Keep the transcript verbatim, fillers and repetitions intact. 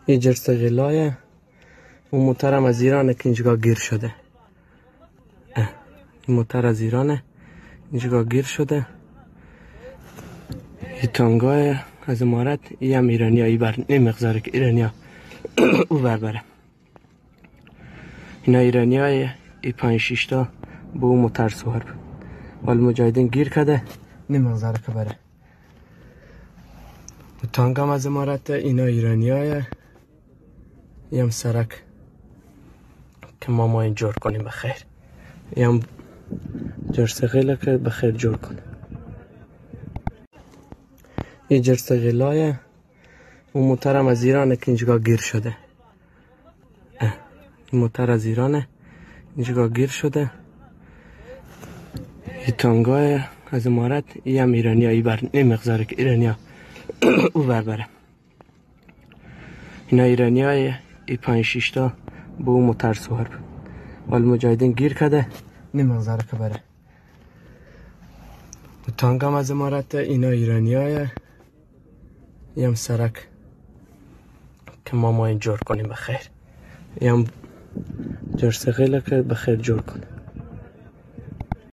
این جرس غلای اون موتر هم از ایرانه که اینجا گیر شده. این موتر از ایرانه اینجا گیر شده. این تانگای از امارت ای هم ایرانی هایی بر نمیگذاره که ایرانی ها او بر بره. اینا ایرانی های ای پنج شیش تا با اون موتر سوار بود. ولی مجاهدین گیر کرده نمیگذاره که بره. تانگ هم از امارت اینا ایرانی های ای هم سرک که ما ما این جور کنیم بخیر. ای هم جرس غله که بخیر جور کنیم. این جرس غلای اون موتر هم از ایرانه که اینجا گیر شده. این موتر از ایرانه اینجا گیر شده. این تانگای از امارت ای هم ایرانی هایی بر نمیگذاره که ایرانی ها او بر بره. اینا ایرانی های ای پنج شیش تا با اون موتر سوار بود. ولی مجاهدین گیر کرده نمیگذاره که بره. تانگ هم از امارت اینا ایرانی های ای هم سرک که ما ما این جور کنیم بخیر. ای هم جرس غله که بخیر جور کنیم.